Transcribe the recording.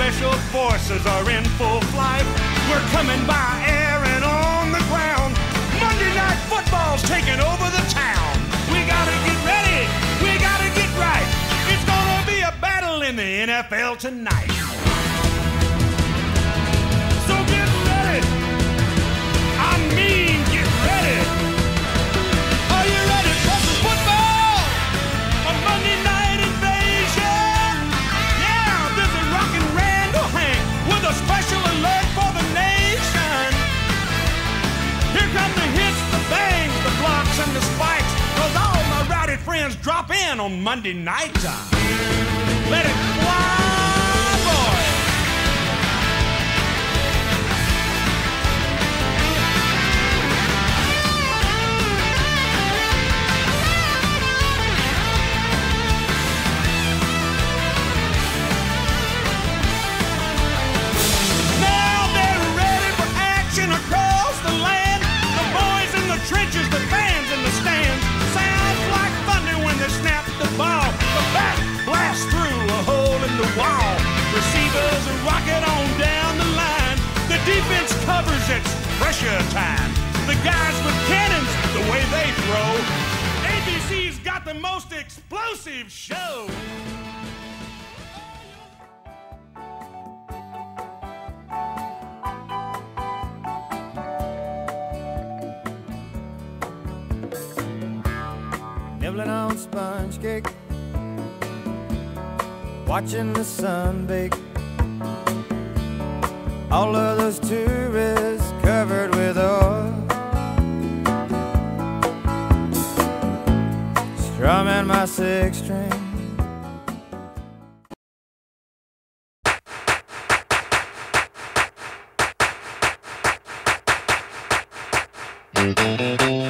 special forces are in full flight. We're coming by air and on the ground. Monday Night Football's taking over the town. We gotta get ready, we gotta get right. It's gonna be a battle in the NFL tonight. So get ready, I mean get ready. Are you ready for some football? A Monday night invasion? Yeah, this is Rockin' Randall Hank with a special alert for the nation. Here come the hits, the bangs, the blocks, and the spikes. Cause all my rowdy friends drop in on Monday night time. Let it fly, boys. Now they're ready for action across the land. The boys in the trenches, the fans in the stands. Sounds like thunder when they snap the ball. The bat blasts through a hole in the wall. Receivers rock it on down the line. The defense covers its pressure time. The guys with cannons, the way they throw. ABC's got the most explosive show. Nibbling on sponge cake, watching the sun bake. All of those tourists covered with oil, strumming my six string. Thank you.